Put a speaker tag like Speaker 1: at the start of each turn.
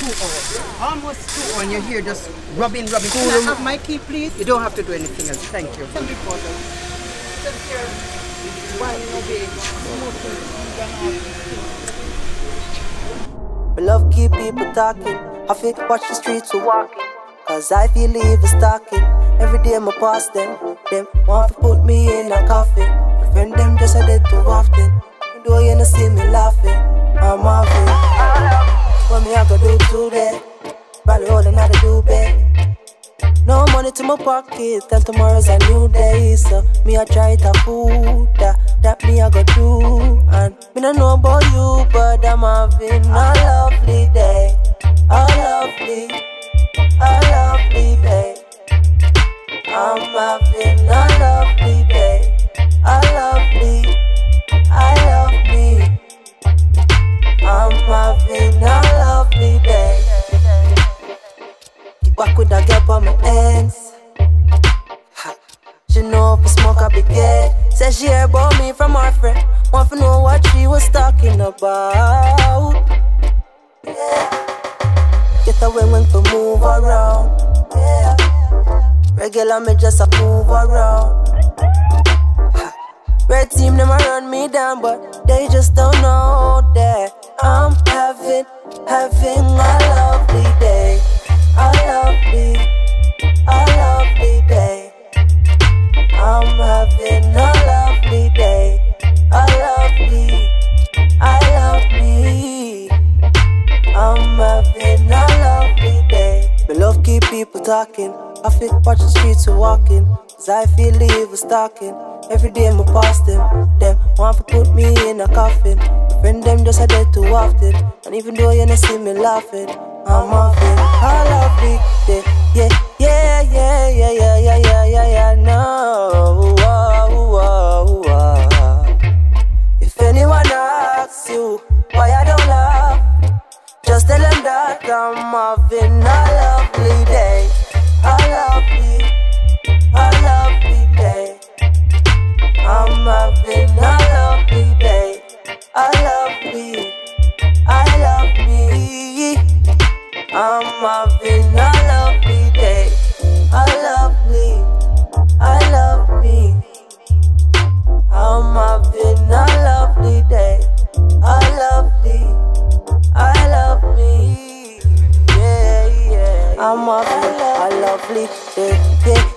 Speaker 1: hours. Almost 2 hours and you're here just rubbing. Can I have my key, please? You don't have to do anything else. Thank you.
Speaker 2: I love keep people talking. I feel watch the streets we walking. Cause I feel leave is talking. Every day I pass them. Them want to put me in a coffin. My friend them just a dead too often. Though you don't see me laughing, I'm laughing. What me I gonna do today? Probably all another do bad. No money to my pocket, and tomorrow's a new day. So me I try to food that me I go do. And me don't know about you, but I'm having a lovely day. A lovely day. I'm having a lovely day. A lovely. I love me. I'm having a lovely day. Back with a gap on my hands. She know if I smoke I be gay. Said she heard about me from her friend. Want to know what she was talking about. Yeah. Get away when to move around. Yeah. Regular me just a move around. Red team them a run me down, but they just don't know that I'm having a lovely day. A lovely day. I'm having a lovely day. A lovely. I'm having a lovely day. Me love keep people talking. I feel watch the streets we walking. Cause I feel the evil stalking. Every day I pass them. Them want to put me in a coffin. My friend them just a dead too often. And even though you don't see me laughing, I'm having a lovely day. Yeah, no. If anyone asks you why I don't laugh, just tell them that I'm having a lovely day. A lovely day. I'm having a lovely day. I love me. I'm having a lovely day. I love me. I'm having a lovely day. I love me. Yeah. I'm having a lovely day. Yeah.